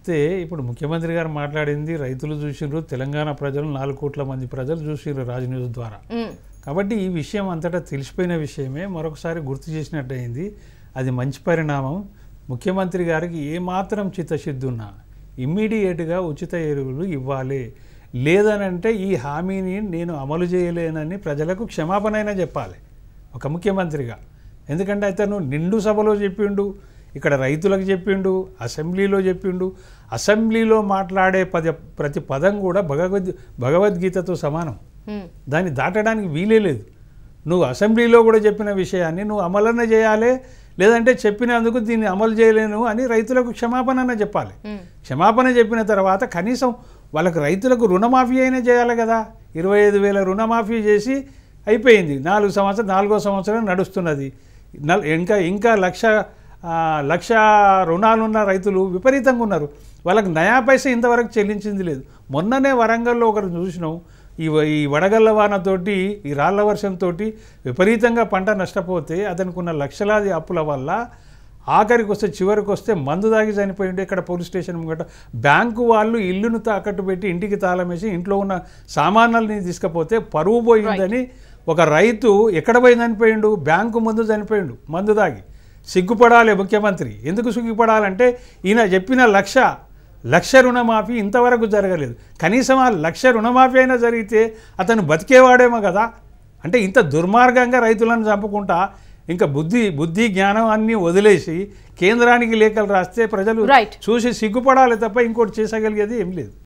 అయితే ఇప్పుడు ముఖ్యమంత్రి గారు మాట్లాడింది రైతులు చూసిండ్రు, తెలంగాణ ప్రజలు 4 కోట్ల మంది ప్రజలు చూసిండ్రు రాజ్ న్యూస్ ద్వారా. కాబట్టి ఈ విషయం అంతటా తెలిసిపోయిన విషయమే, మరొకసారి గుర్తు చేసినట్టు అయింది. అది మంచి పరిణామం. ముఖ్యమంత్రి గారికి ఏమాత్రం చిత్తశుద్ధి ఉన్నా ఇమ్మీడియట్గా ఉచిత ఎరువులు ఇవ్వాలి. లేదనంటే ఈ హామీని నేను అమలు చేయలేనని ప్రజలకు క్షమాపణ అయినా చెప్పాలి ఒక ముఖ్యమంత్రిగా. ఎందుకంటే అతను నిండు సభలో చెప్పిండు, ఇక్కడ రైతులకు చెప్పిండు, అసెంబ్లీలో చెప్పిండు. అసెంబ్లీలో మాట్లాడే ప్రతి పదం కూడా భగవద్గీతతో సమానం. దాన్ని దాటడానికి వీలే లేదు. నువ్వు అసెంబ్లీలో కూడా చెప్పిన విషయాన్ని నువ్వు అమలన చేయాలి, లేదంటే చెప్పినందుకు దీన్ని అమలు చేయలేను అని రైతులకు క్షమాపణ చెప్పాలి. క్షమాపణ చెప్పిన తర్వాత కనీసం వాళ్ళకు రైతులకు రుణమాఫీ అయినా చేయాలి కదా. 25,000 రుణమాఫీ చేసి అయిపోయింది. 4వ సంవత్సరం నడుస్తున్నది. ఇంకా లక్ష రుణాలున్న రైతులు విపరీతంగా ఉన్నారు. వాళ్ళకి నయా పైసా ఇంతవరకు చెల్లించింది లేదు. మొన్ననే వరంగల్లో ఒకరు చూసినాం, ఈ వడగళ్ళ వానతోటి, ఈ రాళ్ల వర్షంతో విపరీతంగా పంట నష్టపోతే అతనికి ఉన్న లక్షలాది అప్పుల వల్ల ఆఖరికి వస్తే చివరికి వస్తే మందు దాగి చనిపోయింది. ఇక్కడ పోలీస్ స్టేషన్ ముంగట బ్యాంకు వాళ్ళు ఇల్లును తాకట్టు పెట్టి ఇంటికి తాళం వేసి ఇంట్లో ఉన్న సామాన్లని తీసుకపోతే పరువు పోయిందని ఒక రైతు ఎక్కడ పోయి చనిపోయిండు? బ్యాంకు ముందు చనిపోయిండు మందు దాగి. సిగ్గుపడాలి ముఖ్యమంత్రి. ఎందుకు సిగ్గుపడాలంటే ఈయన చెప్పిన లక్ష రుణమాఫీ ఇంతవరకు జరగలేదు. కనీసం ఆ 1,00,000 రుణమాఫీ అయినా జరిగితే అతను బతికేవాడేమో కదా. అంటే ఇంత దుర్మార్గంగా రైతులను చంపుకుంటా ఇంకా బుద్ధి జ్ఞానం అన్నీ వదిలేసి కేంద్రానికి లేఖలు రాస్తే ప్రజలు చూసి సిగ్గుపడాలి తప్ప ఇంకోటి చేసగలిగేది ఏం లేదు.